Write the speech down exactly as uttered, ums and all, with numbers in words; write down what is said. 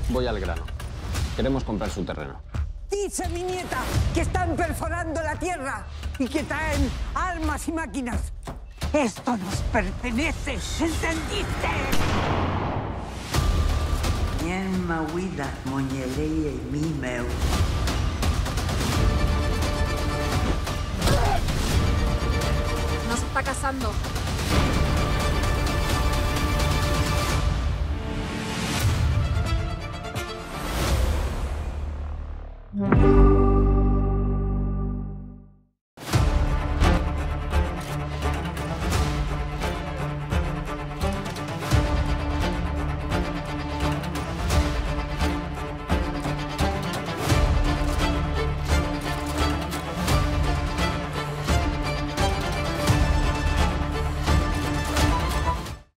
Voy al grano. Queremos comprar su terreno. Dice mi nieta que están perforando la tierra y que traen armas y máquinas. Esto nos pertenece, ¿entendiste? Bien mauida, moñeleie y mimeu. Nos está cazando.